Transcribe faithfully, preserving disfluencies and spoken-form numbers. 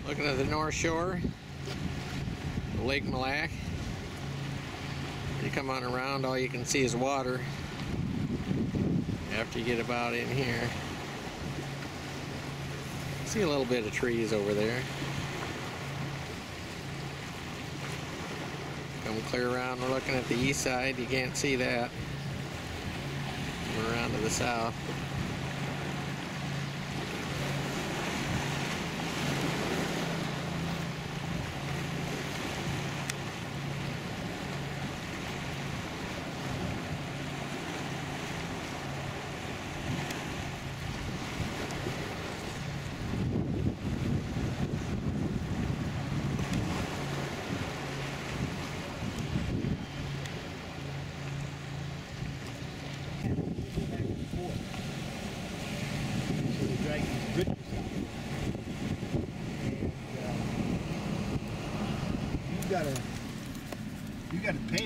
Looking at the north shore, Lake Mille Lacs. You come on around, all you can see is water. After you get about in here, see a little bit of trees over there. Come clear around, we're looking at the east side, you can't see that. We're around to the south. You gotta, you gotta pay